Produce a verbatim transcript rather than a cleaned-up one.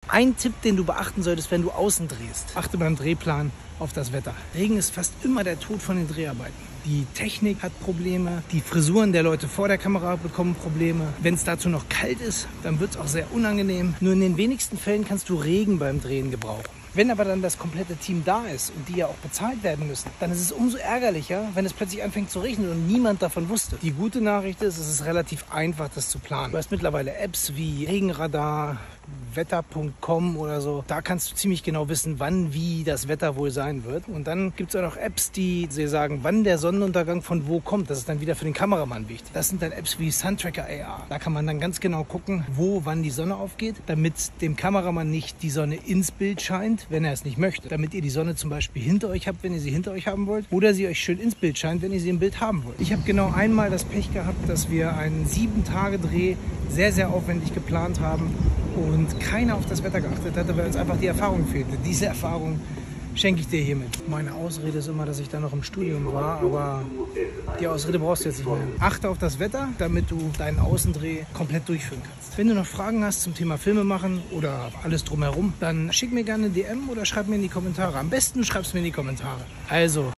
Ein Tipp, den du beachten solltest, wenn du außen drehst. Achte beim Drehplan auf das Wetter. Regen ist fast immer der Tod von den Dreharbeiten. Die Technik hat Probleme, die Frisuren der Leute vor der Kamera bekommen Probleme. Wenn es dazu noch kalt ist, dann wird es auch sehr unangenehm. Nur in den wenigsten Fällen kannst du Regen beim Drehen gebrauchen. Wenn aber dann das komplette Team da ist und die ja auch bezahlt werden müssen, dann ist es umso ärgerlicher, wenn es plötzlich anfängt zu regnen und niemand davon wusste. Die gute Nachricht ist, es ist relativ einfach, das zu planen. Du hast mittlerweile Apps wie Regenradar, wetter punkt com oder so. Da kannst du ziemlich genau wissen, wann, wie das Wetter wohl sein wird. Und dann gibt es auch noch Apps, die dir sagen, wann der Sonnenuntergang von wo kommt. Das ist dann wieder für den Kameramann wichtig. Das sind dann Apps wie Suntracker A R. Da kann man dann ganz genau gucken, wo, wann die Sonne aufgeht, damit dem Kameramann nicht die Sonne ins Bild scheint, wenn er es nicht möchte. Damit ihr die Sonne zum Beispiel hinter euch habt, wenn ihr sie hinter euch haben wollt. Oder sie euch schön ins Bild scheint, wenn ihr sie im Bild haben wollt. Ich habe genau einmal das Pech gehabt, dass wir einen sieben Tage Dreh sehr, sehr aufwendig geplant haben und keiner auf das Wetter geachtet hatte, weil uns einfach die Erfahrung fehlte. Diese Erfahrung schenke ich dir hiermit. Meine Ausrede ist immer, dass ich da noch im Studium war, aber die Ausrede brauchst du jetzt nicht mehr. Achte auf das Wetter, damit du deinen Außendreh komplett durchführen kannst. Wenn du noch Fragen hast zum Thema Filme machen oder alles drumherum, dann schick mir gerne eine D M oder schreib mir in die Kommentare. Am besten schreibst du mir in die Kommentare. Also